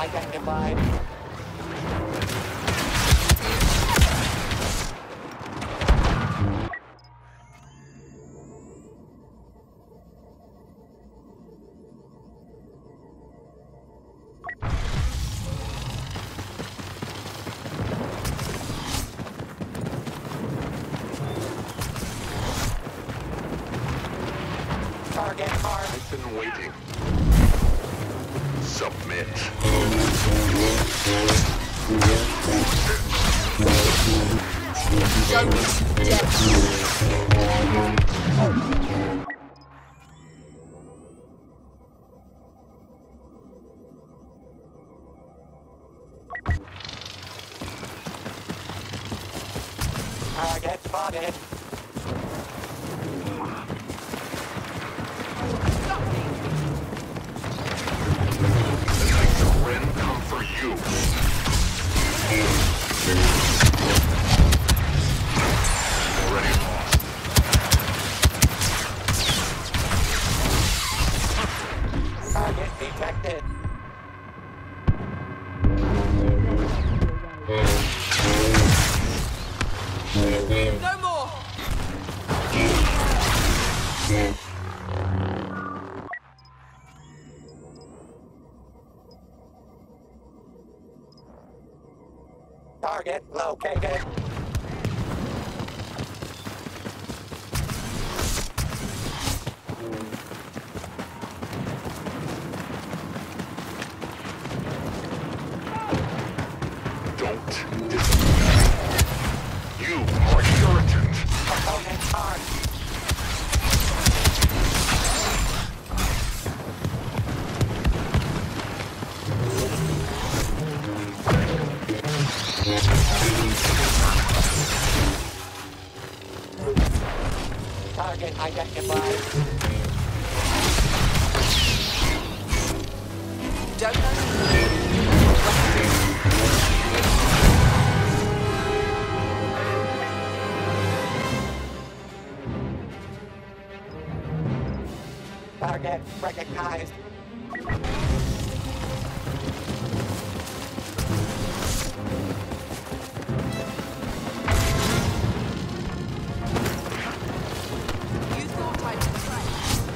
identified. Target marked. I've been waiting. Submit. Show me death. Target spotted. The Knights of Ren come for you. Already lost. Target detected. No more. Target located. Don't disappoint. You are irritant. Opponent armed. Target identified. Don't know. Target recognized. You thought I'd betray.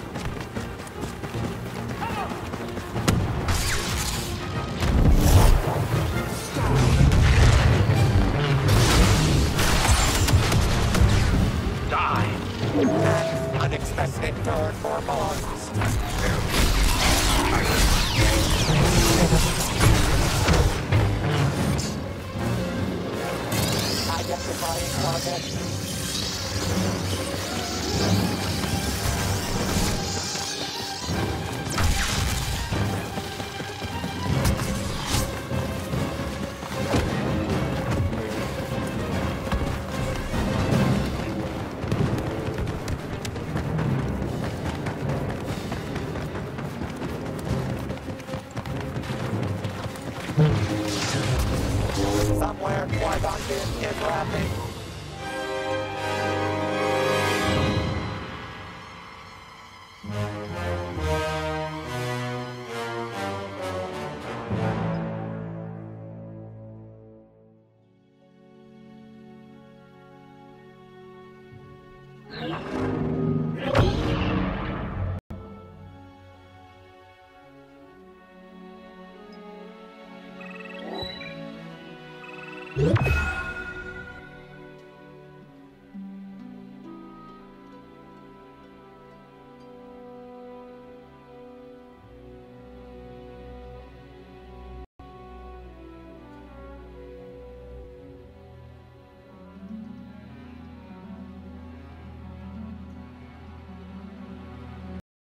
Die. Unexpected turn for boss. Identifying target. Somewhere, Qui-Gon is rapping.